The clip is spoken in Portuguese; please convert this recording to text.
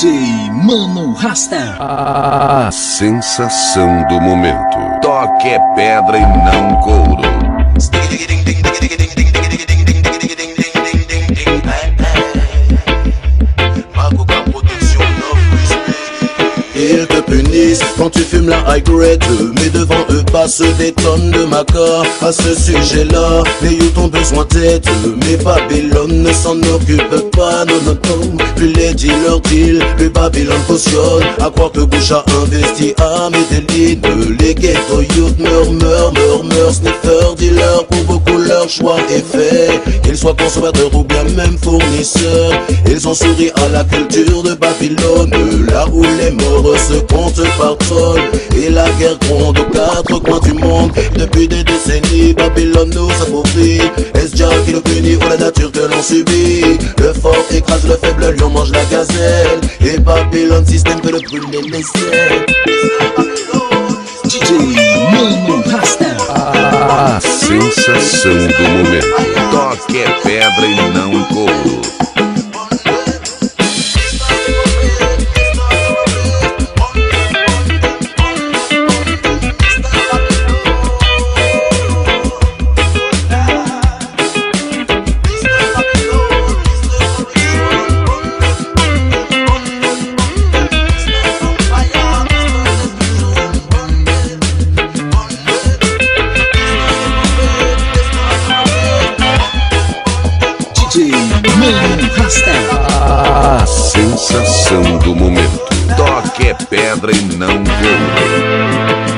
DJ Mano Rasta. A sensação do momento. Toque é pedra e não couro. Ils te punissent quand tu fumes la high grade, mais devant eux passent des tonnes de macas. À ce sujet-là, les youths ont besoin d'aide, mais Babylone ne s'en occupe pas. Non, non, non, plus les dealers deal, plus Babylone cautionne. À croire que Bush a investi à Medellin. Les ghetto youths meurent, sniffer, dealer. Pour beaucoup leur choix est fait, qu'ils soient consommateurs ou bien même fournisseurs. Ils ont souri à la culture de Babylone, là où les morts se comptent par tonnes et la guerre gronde aux quatre coins du monde. Depuis des décennies, Babylone nous appauvrit. Est-ce Jah qui le punit ou la nature que l'on subit? Le fort écrase le faible, le lion mange la gazelle, et Babylone système que le brûler les ailes. DJ Mano Rasta. A sensação do momento. Toque é pedra e não couro. A sensação do momento. Toque é pedra e não couro.